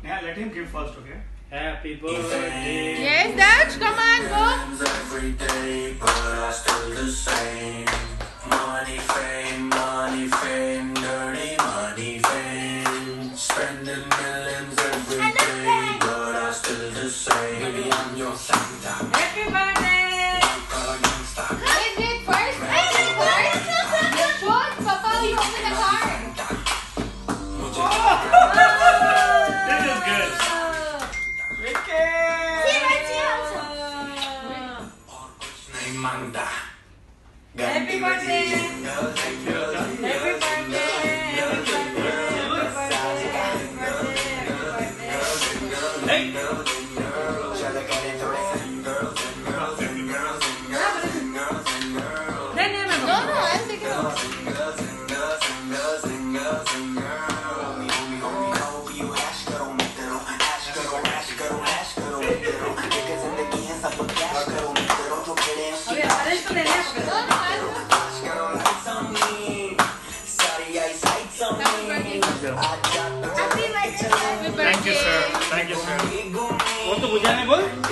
Yeah, let him give first, okay? Happy birthday. Yes, Dutch, come on, go. Every day, but I still the same. Money, fame, dirty money, fame. Spending millions every day, but I still the same. Baby, I'm your Santa. Happy birthday. Wait, first. You put, Papa, you open the card. This is good. See, right here also. Manda. Happy birthday. Happy birthday. Thank you, sir. Thank you, sir. वो तो बुझा नहीं बोल